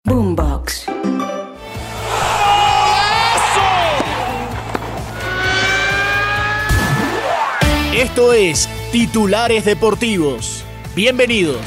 Boombox. Esto es Titulares Deportivos. Bienvenidos.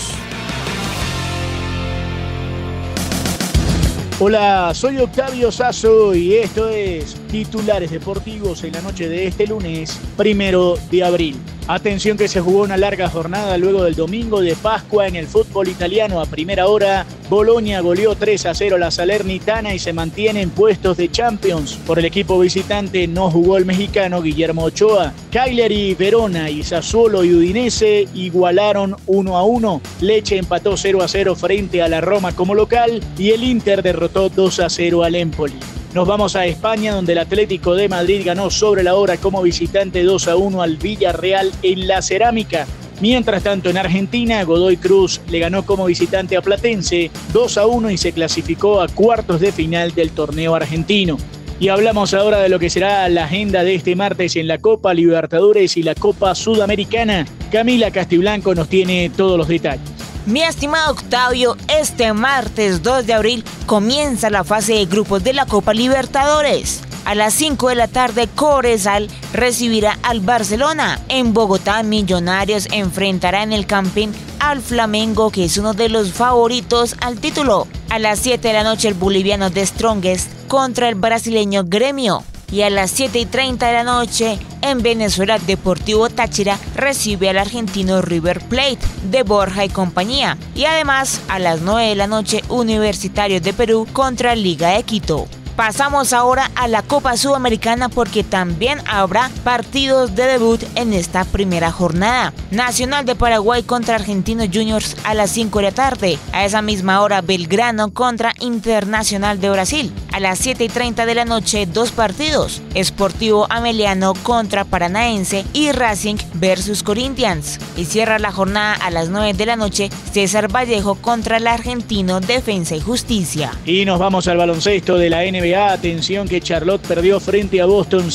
Hola, soy Octavio Sazo y esto es Titulares Deportivos en la noche de este lunes, 1 de abril. Atención que se jugó una larga jornada luego del domingo de Pascua en el fútbol italiano. A primera hora, Bolonia goleó 3-0 a la Salernitana y se mantiene en puestos de Champions. Por el equipo visitante no jugó el mexicano Guillermo Ochoa. Cagliari, Verona y Sassuolo y Udinese igualaron 1-1. Lecce empató 0-0 frente a la Roma como local y el Inter derrotó 2-0 al Empoli. Nos vamos a España, donde el Atlético de Madrid ganó sobre la hora como visitante 2-1 al Villarreal en la Cerámica. Mientras tanto, en Argentina, Godoy Cruz le ganó como visitante a Platense 2-1 y se clasificó a cuartos de final del torneo argentino. Y hablamos ahora de lo que será la agenda de este martes en la Copa Libertadores y la Copa Sudamericana. Camila Castiblanco nos tiene todos los detalles. Mi estimado Octavio, este martes 2 de abril comienza la fase de grupos de la Copa Libertadores. A las 5 de la tarde, Cobresal recibirá al Barcelona. En Bogotá, Millonarios enfrentará en el Campín al Flamengo, que es uno de los favoritos al título. A las 7 de la noche, el boliviano The Strongest contra el brasileño Gremio. Y a las 7:30 de la noche, en Venezuela, Deportivo Táchira recibe al argentino River Plate de Borja y compañía. Y además, a las 9 de la noche, Universitarios de Perú contra Liga de Quito. Pasamos ahora a la Copa Sudamericana porque también habrá partidos de debut en esta primera jornada. Nacional de Paraguay contra Argentinos Juniors a las 5 de la tarde. A esa misma hora, Belgrano contra Internacional de Brasil. A las 7:30 de la noche, dos partidos. Sportivo Ameliano contra Paranaense y Racing versus Corinthians. Y cierra la jornada a las 9 de la noche, César Vallejo contra el argentino Defensa y Justicia. Y nos vamos al baloncesto de la NBA. Atención que Charlotte perdió frente a Boston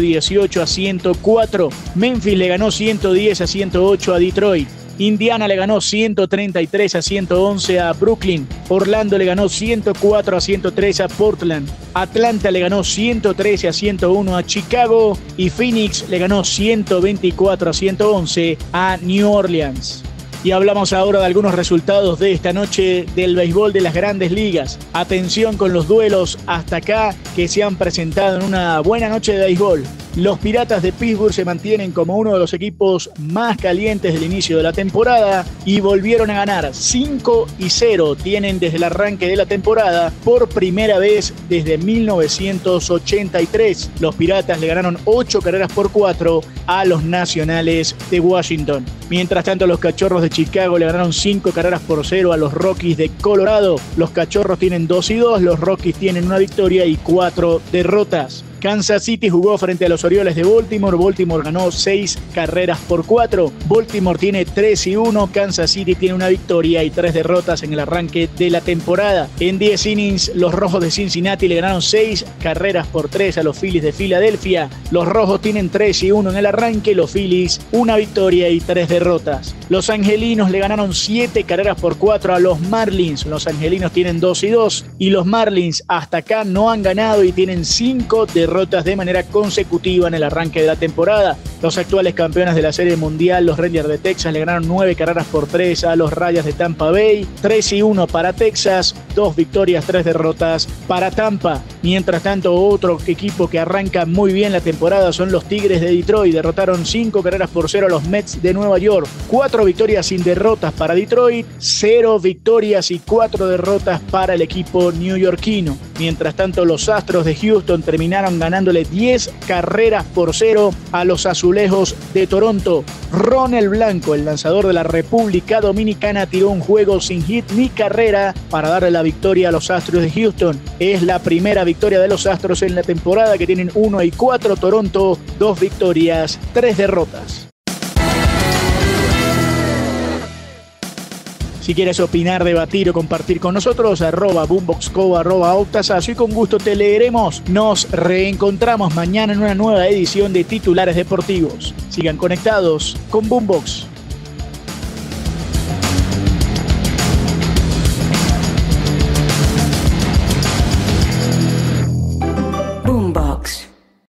118-104. Memphis le ganó 110-108 a Detroit. Indiana le ganó 133-111 a Brooklyn. Orlando le ganó 104-103 a Portland. Atlanta le ganó 113-101 a Chicago. Y Phoenix le ganó 124-111 a New Orleans. Y hablamos ahora de algunos resultados de esta noche del béisbol de las Grandes Ligas. Atención con los duelos hasta acá que se han presentado en una buena noche de béisbol. Los Piratas de Pittsburgh se mantienen como uno de los equipos más calientes del inicio de la temporada y volvieron a ganar 5-0. Tienen desde el arranque de la temporada por primera vez desde 1983. Los Piratas le ganaron 8-4 a los Nacionales de Washington. Mientras tanto, los Cachorros de Chicago le ganaron 5-0 a los Rockies de Colorado. Los Cachorros tienen 2-2, los Rockies tienen una victoria y 4 derrotas. Kansas City jugó frente a los Orioles de Baltimore. Baltimore ganó 6-4. Baltimore tiene 3-1. Kansas City tiene una victoria y 3 derrotas en el arranque de la temporada. En 10 innings, los Rojos de Cincinnati le ganaron 6-3 a los Phillies de Filadelfia. Los Rojos tienen 3-1 en el arranque. Los Phillies, una victoria y 3 derrotas. Los Angelinos le ganaron 7-4 a los Marlins. Los Angelinos tienen 2-2 y los Marlins hasta acá no han ganado y tienen 5 derrotas de manera consecutiva en el arranque de la temporada. Los actuales campeones de la Serie Mundial, los Rangers de Texas, le ganaron 9-3 a los Rayas de Tampa Bay. 3-1 para Texas, 2 victorias, 3 derrotas para Tampa. Mientras tanto, otro equipo que arranca muy bien la temporada son los Tigres de Detroit. Derrotaron 5-0 a los Mets de Nueva York. 4 victorias sin derrotas para Detroit, 0 victorias y 4 derrotas para el equipo neoyorquino. Mientras tanto, los Astros de Houston terminaron ganándole 10-0 a los Azulejos de Toronto. Ronel Blanco, el lanzador de la República Dominicana, tiró un juego sin hit ni carrera para darle la victoria a los Astros de Houston. Es la primera victoria de los Astros en la temporada, que tienen 1-4. Toronto, 2 victorias, 3 derrotas. Si quieres opinar, debatir o compartir con nosotros, @boomboxco, @octasazo, y con gusto te leeremos. Nos reencontramos mañana en una nueva edición de Titulares Deportivos. Sigan conectados con Boombox.